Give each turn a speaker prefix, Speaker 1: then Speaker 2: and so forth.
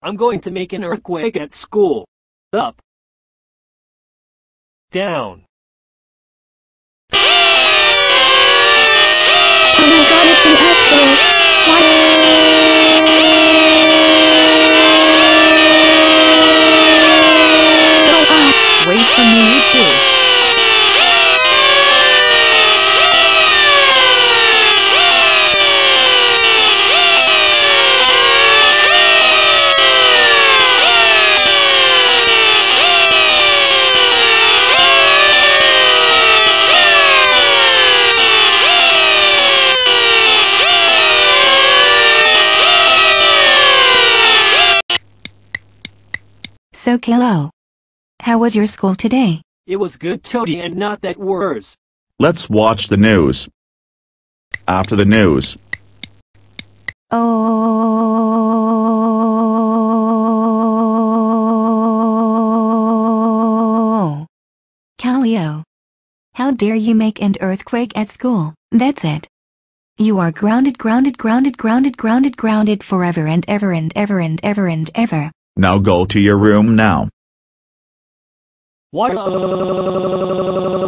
Speaker 1: I'm going to make an earthquake at school. Up. Down.
Speaker 2: Oh my god, it's an earthquake! What?
Speaker 3: Wait for me, you too.
Speaker 4: So Kilo, how was your school today?
Speaker 1: It was good, Toady, and not that worse.
Speaker 5: Let's watch the news. After the news.
Speaker 4: Oh, Calio, how dare you make an earthquake at school? That's it. You are grounded, grounded, grounded, grounded, grounded, grounded forever and ever and ever and ever and ever.
Speaker 5: Now go to your room now.
Speaker 1: What?